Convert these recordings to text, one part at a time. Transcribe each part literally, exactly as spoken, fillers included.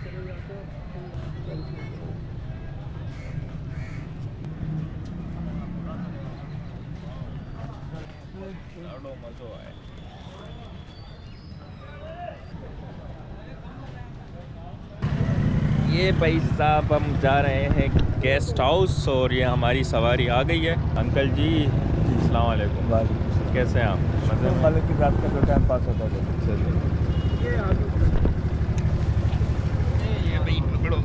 मज़ो आए। ये भाई साहब हम जा रहे हैं गेस्ट हाउस और ये हमारी सवारी आ गई है। अंकल जी अस्सलाम वालेकुम। वालेकुम। कैसे हैं आप? मज़े में? मालिक की रात का जो टाइम पास होता है। ये भाई पकड़ो।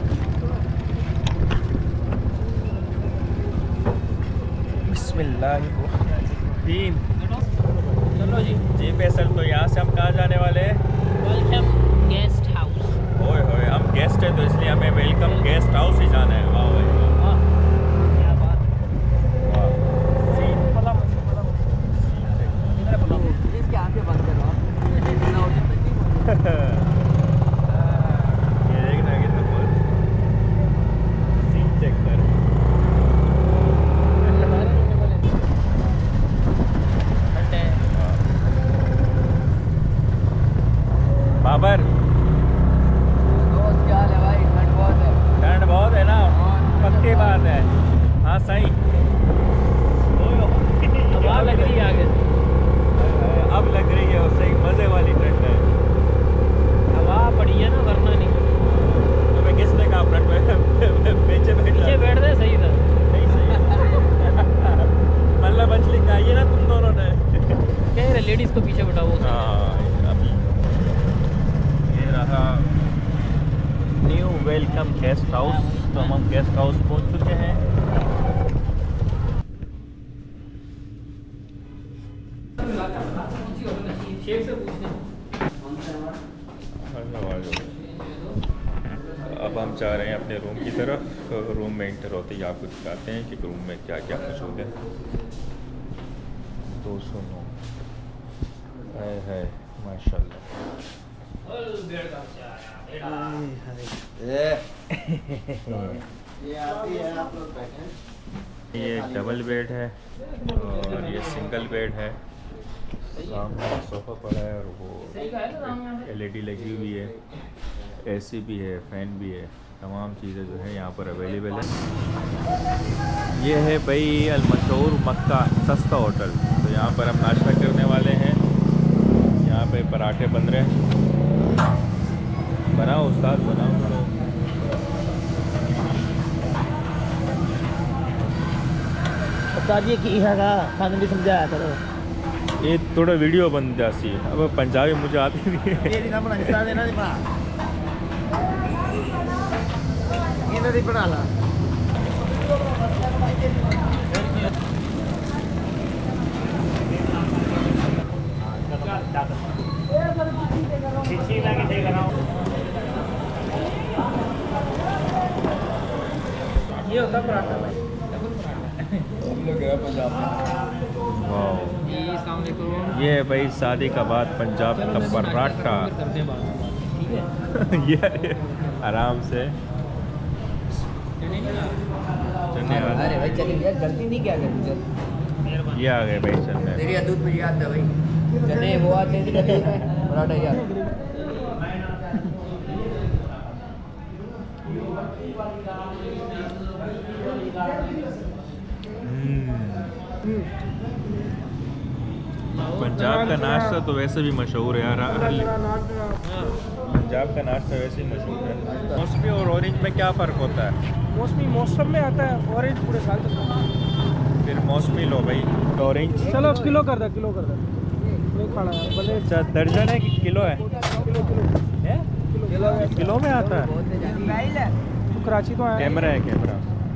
बिस्मिल्लाहिर्रहमानिर्रहीम। चलो जी जी फैसल, तो यहाँ से हम कहाँ जाने वाले हैं? Welcome guest house. ओए होए, हम गेस्ट हैं तो इसलिए हमें वेलकम गेस्ट हाउस ही जाना है। वाह भाई वाह। क्या बात वाह। इसके आंखें बंद करो आप। ये देखना कितना मस्त सीन चेक कर। बाबर दोस्त क्या हाल है भाई? ठंड बहुत है। ठंड बहुत है ना, पक्की बात है। हाँ सही। हवा लग रही है आगे। अब लग रही है, उससे मजे वाली ठंड है। हवा पड़ी है ना, वरना नहीं। तुम्हें किसने कहा फ्रंट में पीछे बैठ पीछे बैठ रहे सही था। नहीं सही मतलब मछली खाई है ना तुम दोनों ने। कह रहे लेडीज को पीछे बैठाओ। हाँ अभी ये रहा न्यू वेलकम गेस्ट हाउस। तो हम गेस्ट हाउस पहुंच चुके हैं। शेख से पूछते हैं। अब हम जा रहे हैं अपने रूम की तरफ। रूम में इंटर होते ही आपको दिखाते हैं कि रूम में क्या क्या मौजूद है। दो सौ नौ है है माशाल्लाह। ये डबल बेड है और ये सिंगल बेड है। सामने सोफ़ा पड़ा है और वो एलईडी लगी हुई है, एसी भी है, फ़ैन भी है। तमाम चीज़ें जो है यहाँ पर अवेलेबल है। ये है भाई अल मशहूर मक्का सस्ता होटल। तो यहाँ पर हम नाश्ता करने वाले हैं। यहाँ पे पराठे बन रहे हैं। बनाओ उस्ताद बनाओ करो। उस्ताद ये की है खाने भी समझाया करो। ये थोड़ा वीडियो बन जाती है। अब पंजाबी मुझे आती नहीं है। बना ला ये होता पराठा भाई। वाह, ये है भाई शादी का बाद पंजाब का पराठा। ये आराम से अरे भाई चलिए यार, गलती नहीं क्या करूँ। ये आ गए भाई चलने। तेरी दूध में याद है भाई। चने वो आते हैं पराठा यार। पंजाब का नाश्ता तो वैसे भी मशहूर है यार। पंजाब का नाश्ता वैसे ही मशहूर है। मौसमी और ऑरेंज में क्या फ़र्क होता है? मौसमी मौसम में आता है, ऑरेंज पूरे साल तक। फिर मौसमी लो भाई, ऑरेंज। चलो किलो कर दे, किलो कर दे। नहीं खाना है भले। अच्छा दर्जन है कि किलो है? किलो किलो है? किलो किलो में आता है? तो कराची तो आया। कैमरा है कैमरा।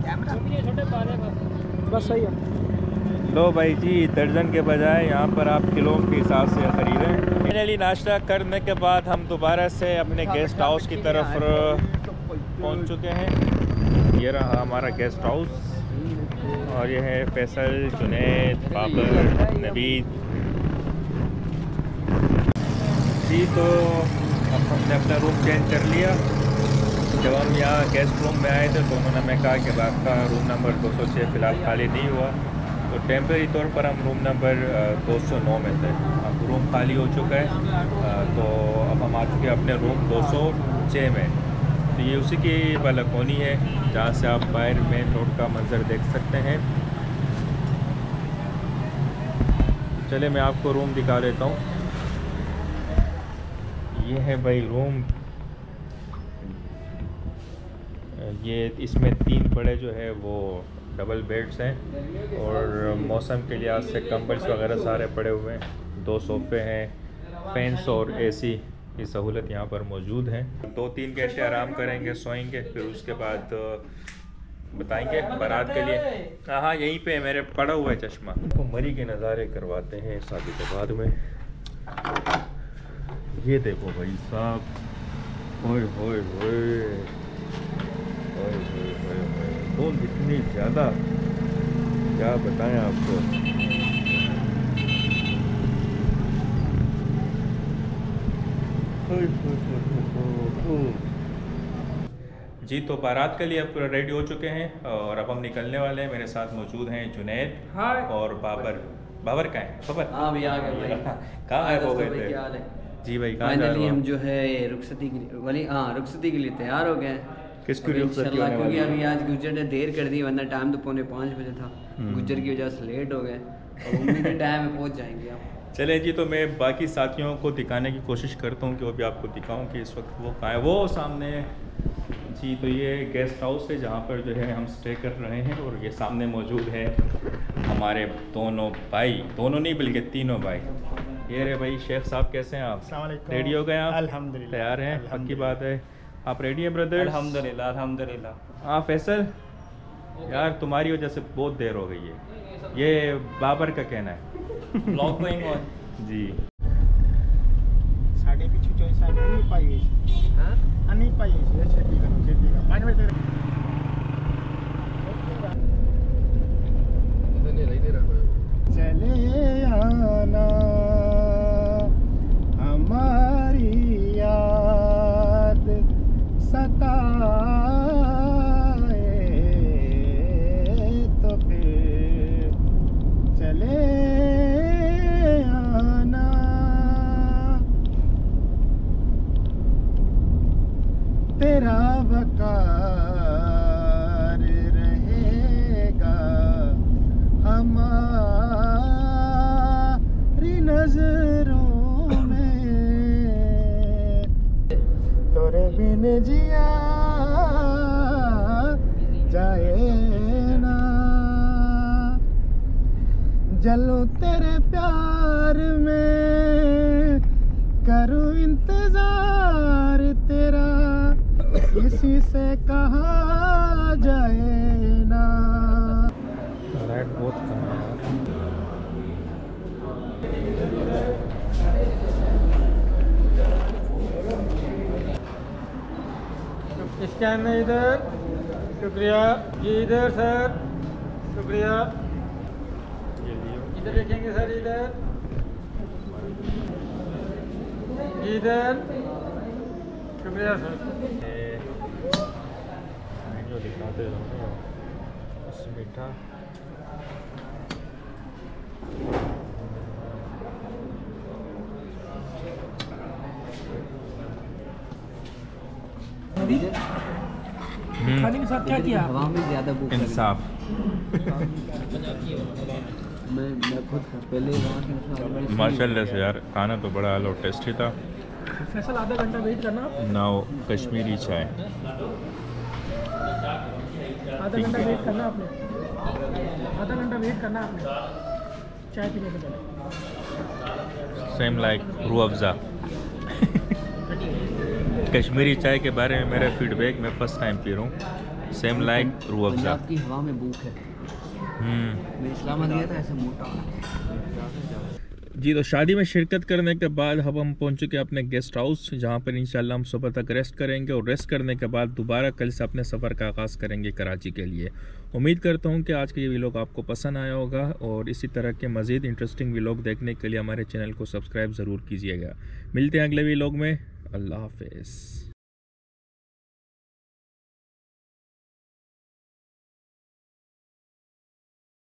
बस सही है। लो भाई जी, दर्जन के बजाय यहाँ पर आप किलो के हिसाब से ख़रीदें। फाइनली नाश्ता करने के बाद हम दोबारा से अपने गेस्ट हाउस की तरफ पहुँच चुके हैं। ये रहा हमारा गेस्ट हाउस और ये है फैसल, जुनैद, बाबर, नवीद जी। तो अब हमने अपना रूम चेंज कर लिया। जब हम यहाँ गेस्ट रूम में आए थे तो उन्होंने हमें कहा कि आपका रूम नंबर दो सौ छः फ़िलहाल खाली नहीं हुआ। तो टेम्परेरी तौर पर हम रूम नंबर दो सौ नौ में थे। अब रूम खाली हो चुका है। तो अब हम आ चुके हैं अपने रूम दो सौ छः में। तो ये उसी की बालकोनी है जहाँ से आप बाहर मेन रोड का मंजर देख सकते हैं। चले मैं आपको रूम दिखा देता हूँ। ये है भाई रूम। ये इसमें तीन बड़े जो है वो डबल बेड्स हैं और मौसम के लिहाज से कंबल्स वगैरह सारे पड़े हुए हैं। दो सोफ़े हैं, फैंस और एसी की सहूलत यहाँ पर मौजूद है। दो तीन घंटे आराम करेंगे, सोएंगे, फिर उसके बाद बताएंगे बारात के लिए। हाँ हाँ यहीं पे मेरे पड़ा हुआ है चश्मा। तो मरी के नज़ारे करवाते हैं शादी के बाद में। ये देखो भाई साहब, ओए होए होए धुंध इतनी ज़्यादा, क्या बताएं आपको। जी तो बारात के लिए अब पूरा रेडी हो चुके हैं और अब हम निकलने वाले हैं। मेरे साथ मौजूद हैं जुनैद और बाबर। बाबर कहाँ है? बाबर हाँ भैया आ गए भाई। कहाँ है? हो गए थे क्या हाल है? जी भाई कहाँ जा रहे हो? हम जो है रुखसती के लिए वाली हाँ रुखसती के लिए तैयार हो गए हैं। किसकी रुखसती होने वाली है? क्योंकि अभी आज गुज्जर ने देर कर दी, वरना टाइम तो पौने पाँच बजे था। गुज्जर की वजह से लेट हो गए और उम्मीद है टाइम में पहुंच जाएंगे आप। चले जी, तो मैं बाकी साथियों को दिखाने की कोशिश करता हूँ कि वो भी आपको दिखाऊँ कि इस वक्त वो कहाँ है। वो सामने जी, तो ये गेस्ट हाउस है जहाँ पर जो है हम स्टे कर रहे हैं और ये सामने मौजूद है हमारे दोनों भाई, दोनों नहीं बल्कि तीनों भाई। ये रे भाई शेख साहब, कैसे हैं आप? रेडी हो गए आप? अल्हम्दुलिल्लाह तैयार हैं? पक्की बात है, आप रेडी हैं ब्रदर? अल्हम्दुलिल्लाह अल्हम्दुलिल्लाह। हाँ फैसल यार तुम्हारी वजह से बहुत देर हो गई है, ये बाबर का कहना है। ब्लॉग गोइंग ऑन जी। साढ़े पीछे चॉइस आ नहीं पाई हां आ नहीं पाई है छेटी का छेटी का पानी में चले आना हमारी याद सताए तो फिर चले आना। तेरा वकार रहेगा हमारी नजरों में, तोरे बिन जिया जाए ना, जलूं तेरे प्यार में, करूं इंतजार तेरा, किसी से कहा जाए ना। लाइट बहुत कम है। स्कैन इधर, शुक्रिया जी, इधर सर, शुक्रिया, इधर देखेंगे सर, इधर इधर, शुक्रिया सर। जो दिखाते रहो मीठा खाने के साथ क्या किया? हवा में ज़्यादा भूख लगी। इंसाफ। मैं मैं खुद पहले वहाँ माशाल्लाह से यार खाना तो बड़ा आलो टेस्टी था। फैसल आधा घंटा वेट करना। नाउ कश्मीरी चाय, आधा घंटा वेट करना आपने, आधा घंटा वेट करना आपने चाय पीने के पहले। Same like Rooh Afza. कश्मीरी चाय के बारे में मेरा फीडबैक, मैं फर्स्ट टाइम पी रहा हूँ। Same like Rooh Afza. पंजाब की हवा में भूख है। हम्म मैं इस्लामाबाद गया था, ऐसे मोटा जी। तो शादी में शिरकत करने के बाद अब हम पहुंच चुके हैं अपने गेस्ट हाउस, जहां पर इंशाल्लाह हम सुबह तक रेस्ट करेंगे और रेस्ट करने के बाद दोबारा कल से अपने सफ़र का आगाज़ करेंगे कराची के लिए। उम्मीद करता हूं कि आज के ये व्लॉग आपको पसंद आया होगा और इसी तरह के मज़ीद इंटरेस्टिंग व्लॉग देखने के लिए हमारे चैनल को सब्सक्राइब ज़रूर कीजिएगा। मिलते हैं अगले व्लॉग में। अल्लाह हाफ़िज़।